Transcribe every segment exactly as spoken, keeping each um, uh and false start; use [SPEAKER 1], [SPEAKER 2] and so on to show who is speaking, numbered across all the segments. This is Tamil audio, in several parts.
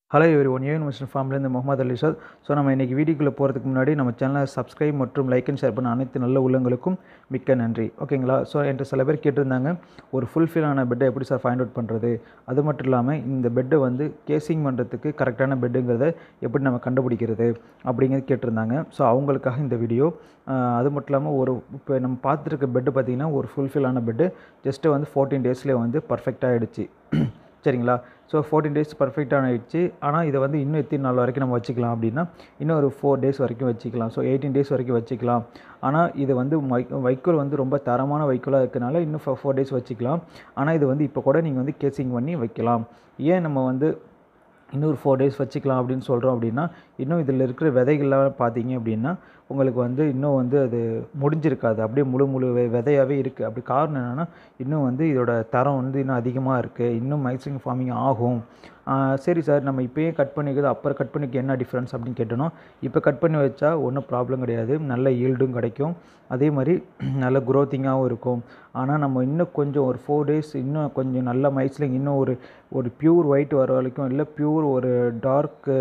[SPEAKER 1] ஹலோ எவ்ரிஒன், ஏ இன்வெஸ்ட்மெண்ட் ஃபார்ம்லேருந்து முகமது அலி சார். ஸோ நம்ம இன்றைக்கி வீடியோக்குள்ளே போகிறதுக்கு முன்னாடி நம்ம சேனலை சப்ஸ்கிரைப் மற்றும் லைக் அண்ட் ஷேர் பண்ண அனைத்து நல்ல உள்ளங்களுக்கும் மிக்க நன்றி. ஓகேங்களா? ஸோ என்கிட்ட சில பேர் கேட்டிருந்தாங்க, ஒரு ஃபுல்ஃபில்லான பெட்டை எப்படி சார் ஃபைண்ட் அவுட் பண்ணுறது, அது மட்டும் இல்லாமல் இந்த பெட்டை வந்து கேசிங் பண்ணுறதுக்கு கரெக்டான பெட்டுங்கிறத எப்படி நம்ம கண்டுபிடிக்கிறது அப்படிங்கிறது கேட்டிருந்தாங்க. ஸோ அவங்களுக்காக இந்த வீடியோ. அது மட்டும் இல்லாமல் ஒரு இப்போ நம்ம பார்த்துருக்க பெட்டு பார்த்திங்கன்னா ஒரு ஃபுல்ஃபில்லான பெட்டு ஜஸ்ட்டு வந்து ஃபோர்டீன் டேஸ்லேயே வந்து பர்ஃபெக்டாக ஆகிடுச்சு. சரிங்களா? ஸோ ஃபோர்டீன் டேஸ் பர்ஃபெக்டான ஆகிடுச்சு. ஆனால் இதை வந்து இன்னும் எத்தனை நாள் வரைக்கும் நம்ம வச்சுக்கலாம் அப்படின்னா, இன்னும் ஒரு ஃபோர் டேஸ் வரைக்கும் வச்சுக்கலாம். ஸோ எயிட்டீன் டேஸ் வரைக்கும் வச்சுக்கலாம். ஆனால் இது வந்து வை வைக்கோல் வந்து ரொம்ப தரமான வைக்கோலாக இருக்கிறனால இன்னும் ஃபோ ஃபோர் டேஸ் வச்சுக்கலாம். ஆனால் இது வந்து இப்போ கூட நீங்கள் வந்து கேசிங் பண்ணி வைக்கலாம். ஏன் நம்ம வந்து இன்னொரு ஃபோர் டேஸ் வச்சுக்கலாம் அப்படின்னு சொல்கிறோம் அப்படின்னா, இன்னும் இதில் இருக்கிற விதைகள்லாம் பார்த்தீங்க அப்படின்னா உங்களுக்கு வந்து இன்னும் வந்து அது முடிஞ்சிருக்காது. அப்படியே முழு முழு வெ விதையாகவே இருக்குது. அப்படி காரணம் என்னென்னா, இன்னும் வந்து இதோட தரம் வந்து இன்னும் அதிகமாக இருக்குது. இன்னும் மைக்சிங் ஃபார்மிங் ஆகும். சரி சார், நம்ம இப்போயே கட் பண்ணிக்கிறது அப்புறம் கட் பண்ணிக்க என்ன டிஃப்ரென்ஸ் அப்படின்னு கேட்டோன்னா, இப்போ கட் பண்ணி வச்சா ஒன்றும் ப்ராப்ளம் கிடையாது. நல்ல ஈல்டும் கிடைக்கும். அதே மாதிரி நல்ல குரோத்திங்காகவும் இருக்கும். ஆனால் நம்ம இன்னும் கொஞ்சம் ஒரு ஃபோர் டேஸ் இன்னும் கொஞ்சம் நல்ல மைக்சிலிங் இன்னும் ஒரு ஒரு பியூர் ஒயிட் வர வரைக்கும், இல்லை பியூர் ஒரு டார்க்கு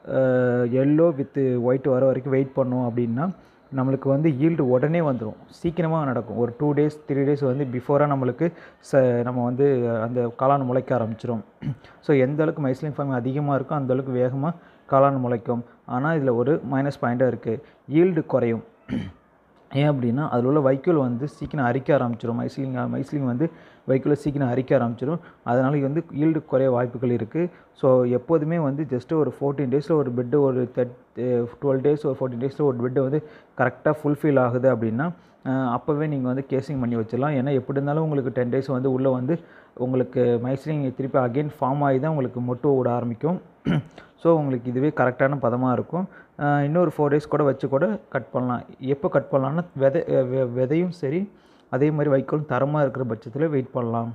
[SPEAKER 1] எல்லோ வித் ஒயிட் வர வரைக்கும் வெயிட் பண்ணோம் அப்படின்னா நம்மளுக்கு வந்து ஈல்டு உடனே வந்துடும். சீக்கிரமாக நடக்கும். ஒரு டூ டேஸ் த்ரீ டேஸ் வந்து பிஃபோராக நம்மளுக்கு ச நம்ம வந்து அந்த காளான் முளைக்க ஆரம்பிச்சிடும். ஸோ எந்த அளவுக்கு மைக்சிலியம் ஃபார்மிங் அதிகமாக இருக்கோ அந்தளவுக்கு வேகமாக காளான் முளைக்கும். ஆனால் இதில் ஒரு மைனஸ் பாயிண்ட்டாக இருக்குது. ஈல்டு குறையும். ஏன் அப்படின்னா, அதில் உள்ள வைக்கோல் வந்து சீக்கிரம் அரிக்க ஆரம்பிச்சிடும். மைக்சிலிங் மைக்சிலிங் வந்து வைக்கோலை சீக்கிரம் அரிக்க ஆரம்பிச்சிடும். அதனால் இது வந்து ஈல்டு குறைய வாய்ப்புகள் இருக்குது. ஸோ எப்போதுமே வந்து ஜஸ்ட்டு ஒரு ஃபோர்டீன் டேஸில் ஒரு பெட்டு, ஒரு தேர்ட் டுவெல் டேஸ் ஒரு ஃபோர்டீன் டேஸில் ஒரு பெட்டு வந்து கரெக்டாக ஃபுல்ஃபில் ஆகுது அப்படின்னா அப்போவே நீங்கள் வந்து கேசிங் பண்ணி வச்சிடலாம். ஏன்னா எப்படி இருந்தாலும் உங்களுக்கு டென் டேஸ் வந்து உள்ளே வந்து உங்களுக்கு மைக்சிலிங் திருப்பி அகெயின் ஃபார்ம் ஆகி தான் உங்களுக்கு மொட்டு விட ஆரம்பிக்கும். ஸோ உங்களுக்கு இதுவே கரெக்டான பதமாக இருக்கும். இன்னொரு ஃபோர் டேஸ் கூட வச்சு கூட கட் பண்ணலாம். எப்போ கட் பண்ணலான்னா விதை விதையும் சரி, அதே மாதிரி வைக்கோலும் தரமாக இருக்கிற பட்சத்தில் வெயிட் பண்ணலாம்.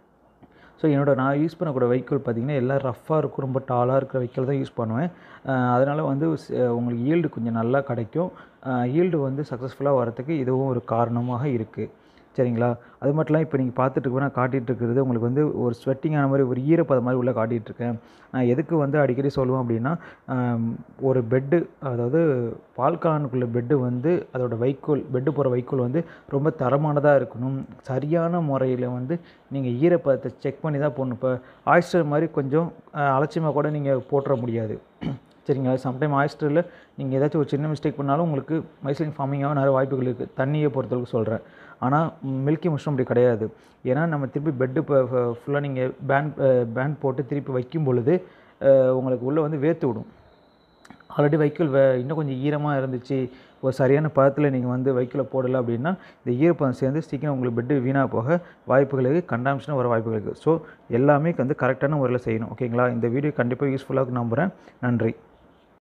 [SPEAKER 1] ஸோ என்னோடய நான் யூஸ் பண்ணக்கூடிய வைக்கோல் பார்த்திங்கன்னா எல்லாம் ரஃப்பாக இருக்கும். ரொம்ப டாலாக இருக்கிற வைக்கோல் தான் யூஸ் பண்ணுவேன். அதனால் வந்து உங்களுக்கு ஈல்டு கொஞ்சம் நல்லா கிடைக்கும். ஈல்டு வந்து சக்ஸஸ்ஃபுல்லாக வரத்துக்கு இதுவும் ஒரு காரணமாக இருக்குது. சரிங்களா? அது மட்டும் இல்லாமல் இப்போ நீங்கள் பார்த்துட்டு இருக்க நான் காட்டிகிட்டு இருக்கிறது உங்களுக்கு வந்து ஒரு ஸ்வெட்டிங்கான மாதிரி ஒரு ஈரப்பதம் மாதிரி உள்ளே காட்டிகிட்ருக்கேன். நான் எதுக்கு வந்து அடிக்கடி சொல்லுவேன் அப்படின்னா, ஒரு பெட்டு, அதாவது பால் காளானுக்குள்ள பெட்டு வந்து அதோடய வைக்கோல், பெட்டு போகிற வைக்கோல் வந்து ரொம்ப தரமானதாக இருக்கணும். சரியான முறையில் வந்து நீங்கள் ஈரப்பதத்தை செக் பண்ணி தான் போடணும். இப்போ ஆயிஸ்டர் மாதிரி கொஞ்சம் அலட்சியமாக கூட நீங்கள் போட்டுற முடியாது. சரிங்களா? சம்டைம் ஆயிஸ்டரில் நீங்கள் ஏதாச்சும் ஒரு சின்ன மிஸ்டேக் பண்ணாலும் உங்களுக்கு மைக்சிலிங் ஃபார்மிங்காக நிறைய வாய்ப்புகள் இருக்குது. தண்ணியை பொறுத்தளவுக்கு சொல்கிறேன். ஆனால் மில்கி மஷ்ரூம் அப்படி கிடையாது. ஏன்னா நம்ம திருப்பி பெட்டு இப்போ ஃபுல்லாக நீங்கள் பேன் பேன் போட்டு திருப்பி வைக்கும் பொழுது உங்களுக்கு உள்ளே வந்து வேர்த்து விடும். ஆல்ரெடி வைக்கோல் வே இன்னும் கொஞ்சம் ஈரமாக இருந்துச்சு, ஒரு சரியான பதத்தில் நீங்கள் வந்து வைக்கோலை போடலை அப்படின்னா இந்த ஈரப்பதம் சேர்ந்து சீக்கிரம் உங்களுக்கு பெட்டு வீணாக போக வாய்ப்புகள் இருக்குது. கண்டாமிஷனாக வர வாய்ப்புகள் இருக்குது. ஸோ எல்லாமே வந்து கரெக்டான முறையில் செய்யணும். ஓகேங்களா? இந்த வீடியோ கண்டிப்பாக யூஸ்ஃபுல்லாக நம்புகிறேன். நன்றி.